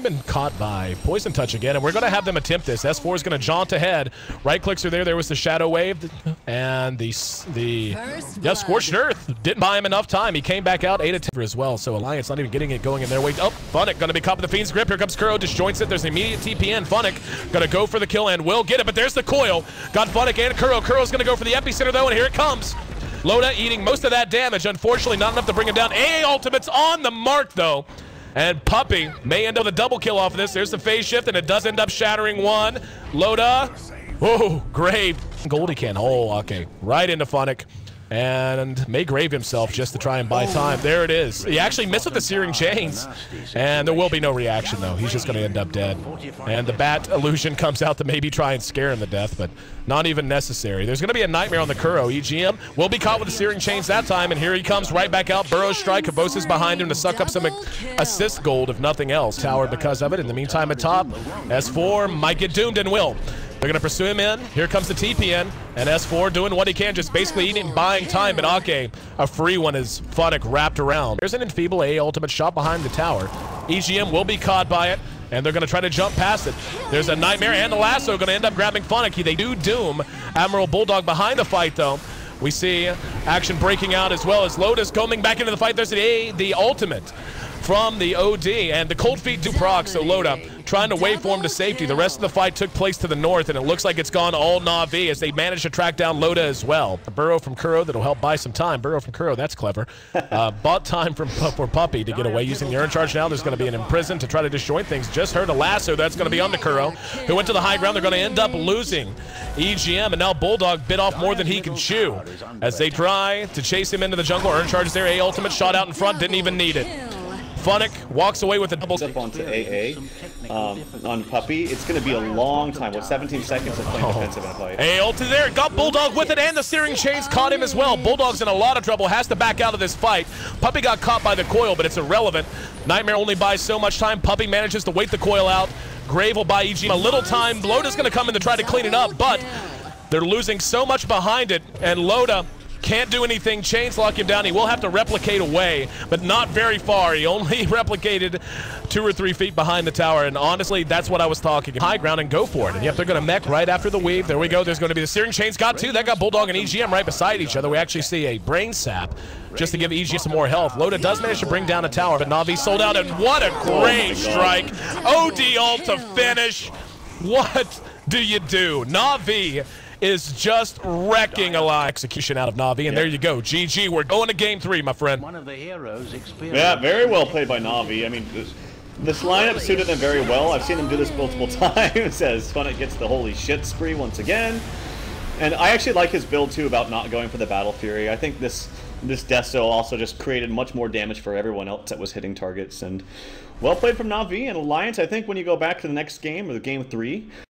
been caught by Poison Touch again, and we're going to have them attempt this. S4 is going to jaunt ahead. Right clicks are there. There was the Shadow Wave, and the Scorched Earth didn't buy him enough time. He came back out 8 attempts as well, so Alliance not even getting it going in their way. Oh, Funnick going to be caught with the Fiend's Grip. Here comes Kuro, disjoints it. There's an immediate TPN. Funnick going to go for the kill and will get it, but there's the coil. Got Funnick and Kuro. Kuro's going to go for the epicenter though, and here it comes. Loda eating most of that damage. Unfortunately, not enough to bring him down. AA ultimate's on the mark though. And Puppey may end up with a double kill off of this. There's the phase shift, and it does end up shattering one. Loda. Oh, Grave. Goldie can. Oh, okay. Right into Funnick. And may grave himself just to try and buy time. There it is. He actually missed with the Searing Chains. And there will be no reaction, though. He's just going to end up dead. And the Bat illusion comes out to maybe try and scare him to death, but not even necessary. There's going to be a Nightmare on the Kuro. EGM will be caught with the Searing Chains that time, and here he comes right back out. Burrow's strike. Cabosa's behind him to suck up some assist gold, if nothing else. Tower because of it. In the meantime, at top, S4 might get doomed and will. They're going to pursue him in. Here comes the TPN. And S4 doing what he can, just basically eating, buying time. But Ake, a free one is Funnick wrapped around. There's an Enfeeble A ultimate shot behind the tower. EGM will be caught by it, and they're going to try to jump past it. There's a Nightmare and the Lasso going to end up grabbing Funnick. They do doom Admiral Bulldog behind the fight, though. We see action breaking out as well as Lotus coming back into the fight. There's the ultimate from the OD, and the Cold Feet do proc, so Loda trying to waveform to safety. The rest of the fight took place to the north, and it looks like it's gone all Na'Vi as they managed to track down Loda as well. A burrow from Kuro that'll help buy some time. Burrow from Kuro, that's clever. Bought time for Puppey to get away using the Urn Charge now. There's going to be an Imprison to try to disjoint things. Just heard a Lasso that's going to be on the Kuro, who went to the high ground. They're going to end up losing EGM, and now Bulldog bit off more than he can chew as they try to chase him into the jungle. Urn Charge there. A ultimate shot out in front, didn't even need it. Funnick walks away with a double. Up onto AA on Puppey. It's going to be a long time. What, 17 seconds of playing defensive in a fight. AA ult there. Got Bulldog with it, and the Searing Chains caught him as well. Bulldog's in a lot of trouble. Has to back out of this fight. Puppey got caught by the coil, but it's irrelevant. Nightmare only buys so much time. Puppey manages to wait the coil out. Grave will buy EG a little time. Loda's going to come in to try to clean it up, but they're losing so much behind it, and Loda can't do anything. Chains lock him down. He will have to replicate away, but not very far. He only replicated 2 or 3 feet behind the tower, and honestly, that's what I was talking. High ground and go for it. And yep, they're going to mech right after the weave. There we go. There's going to be the Searing Chains. Got 2. That got Bulldog and EGM right beside each other. We actually see a Brain Sap just to give EGM some more health. Loda does manage to bring down a tower, but Na'Vi sold out, and what a great strike. OD ult to finish. What do you do? Na'Vi is just wrecking a lot of execution out of Na'Vi, and there you go. GG, we're going to game 3, my friend. One of the heroes yeah, very well played by Na'Vi. I mean, this lineup suited them very well. I've seen them do this multiple times as Funnick gets the holy shit spree once again. And I actually like his build, too, about not going for the Battle Fury. I think this Deso also just created much more damage for everyone else that was hitting targets. And well played from Na'Vi and Alliance. I think when you go back to the next game, or the game 3,